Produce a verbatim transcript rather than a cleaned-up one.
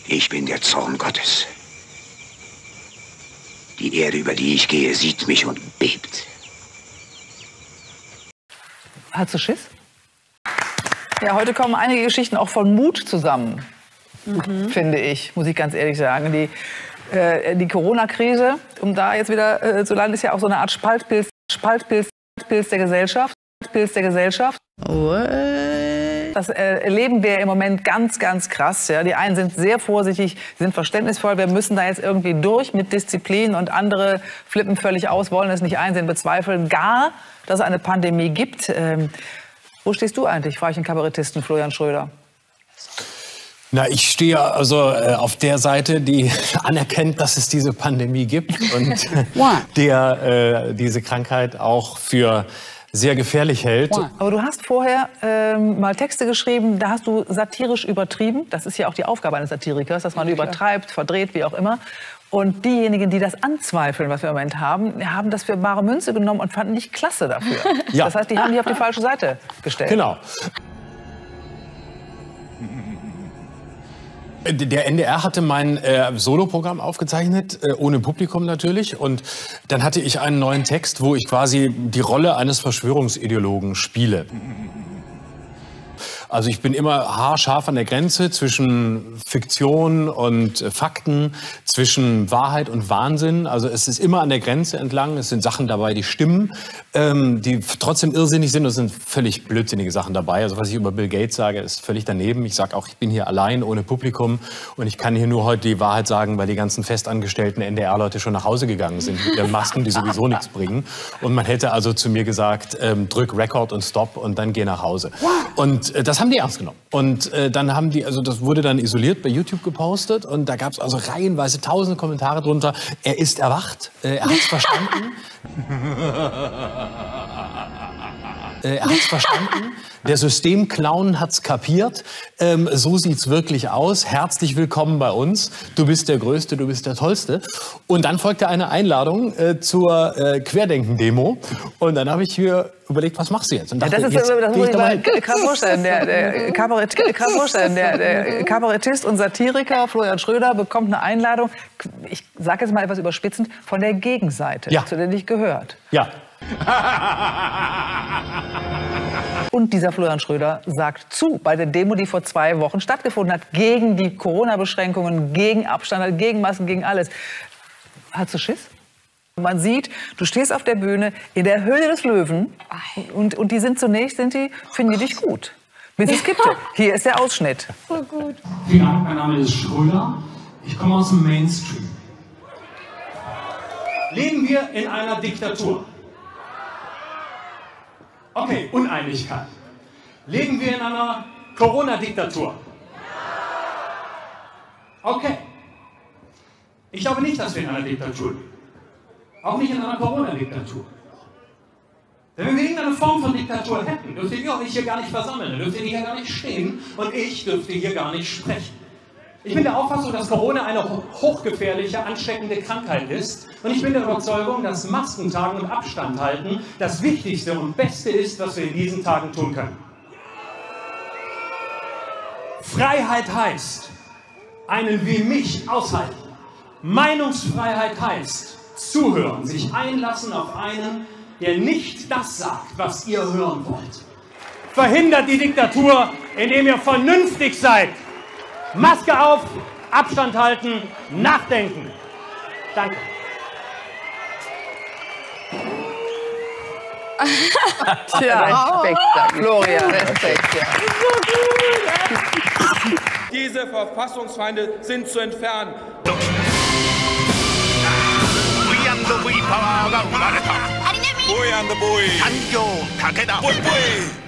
Ich bin der Zorn Gottes. Die Erde, über die ich gehe, sieht mich und bebt. Hast du Schiss? Ja, heute kommen einige Geschichten auch von Mut zusammen, mhm. finde ich, muss ich ganz ehrlich sagen. Die, äh, die Corona-Krise, um da jetzt wieder äh, zu landen, ist ja auch so eine Art Spaltpilz, Spaltpilz, Spaltpilz der Gesellschaft. Spaltpilz der Gesellschaft. What? Das äh, erleben wir im Moment ganz, ganz krass. Ja. Die einen sind sehr vorsichtig, sind verständnisvoll. Wir müssen da jetzt irgendwie durch mit Disziplin, und andere flippen völlig aus, wollen es nicht einsehen, bezweifeln gar, dass es eine Pandemie gibt. Ähm, wo stehst du eigentlich, frage ich den Kabarettisten Florian Schröder? Na, ich stehe also äh, auf der Seite, die anerkennt, dass es diese Pandemie gibt und der äh, diese Krankheit auch für sehr gefährlich hält. Aber du hast vorher ähm, mal Texte geschrieben, da hast du satirisch übertrieben. Das ist ja auch die Aufgabe eines Satirikers, dass man übertreibt, verdreht, wie auch immer. Und diejenigen, die das anzweifeln, was wir im Moment haben, haben das für bare Münze genommen und fanden dich klasse dafür. Ja. Das heißt, die haben dich auf die falsche Seite gestellt. Genau. Der N D R hatte mein äh, Soloprogramm aufgezeichnet, äh, ohne Publikum natürlich. Und dann hatte ich einen neuen Text, wo ich quasi die Rolle eines Verschwörungsideologen spiele. Also ich bin immer haarscharf an der Grenze zwischen Fiktion und äh, Fakten, zwischen Wahrheit und Wahnsinn. Also es ist immer an der Grenze entlang. Es sind Sachen dabei, die stimmen, ähm, die trotzdem irrsinnig sind. Und es sind völlig blödsinnige Sachen dabei. Also was ich über Bill Gates sage, ist völlig daneben. Ich sage auch, ich bin hier allein, ohne Publikum. Und ich kann hier nur heute die Wahrheit sagen, weil die ganzen festangestellten N D R-Leute schon nach Hause gegangen sind mit ihren Masken, die sowieso nichts bringen. Und man hätte also zu mir gesagt, ähm, drück Record und Stop und dann geh nach Hause. Und äh, das haben die ernst genommen. Und äh, dann haben die, also das wurde dann isoliert bei YouTube gepostet, und da gab es also reihenweise tausende Kommentare drunter. Er ist erwacht, äh, er hat es verstanden. äh, er hat es verstanden. Der Systemclown hat's kapiert. Ähm, so sieht's wirklich aus. Herzlich willkommen bei uns. Du bist der Größte, du bist der Tollste. Und dann folgte eine Einladung äh, zur äh, Querdenken-Demo. Und dann habe ich mir überlegt, was machst du jetzt? Und dachte, ja, das ist, jetzt das muss ich mal krass vorstellen. Der, der, Kabarett, krass vorstellen. Der, der Kabarettist und Satiriker Florian Schröder bekommt eine Einladung, ich sage jetzt mal etwas überspitzend, von der Gegenseite, ja. zu der nicht gehört. Ja. Und dieser Florian Schröder sagt zu bei der Demo, die vor zwei Wochen stattgefunden hat, gegen die Corona-Beschränkungen, gegen Abstand, gegen Masken, gegen alles. Hast du Schiss? Man sieht, du stehst auf der Bühne in der Höhle des Löwen, und, und die sind zunächst, sind die, finden die dich gut. Bis es kippte. Hier ist der Ausschnitt. Voll gut. Vielen Dank, mein Name ist Schröder. Ich komme aus dem Mainstream. Leben wir in einer Diktatur? Okay, Uneinigkeit. Leben wir in einer Corona-Diktatur? Okay. Ich glaube nicht, dass wir in einer Diktatur leben. Auch nicht in einer Corona-Diktatur. Denn wenn wir irgendeine Form von Diktatur hätten, dürfte ihr euch hier gar nicht versammeln, dann dürfte ihr hier gar nicht stehen, und ich dürfte hier gar nicht sprechen. Ich bin der Auffassung, dass Corona eine hochgefährliche, ansteckende Krankheit ist. Und ich bin der Überzeugung, dass Masken tragen und Abstand halten das Wichtigste und Beste ist, was wir in diesen Tagen tun können. Freiheit heißt, einen wie mich aushalten. Meinungsfreiheit heißt, zuhören, sich einlassen auf einen, der nicht das sagt, was ihr hören wollt. Verhindert die Diktatur, indem ihr vernünftig seid. Maske auf, Abstand halten, nachdenken. Danke. Tja, Respekt, Florian, Respekt. Ja. Diese Verfassungsfeinde sind zu entfernen. We are the boy.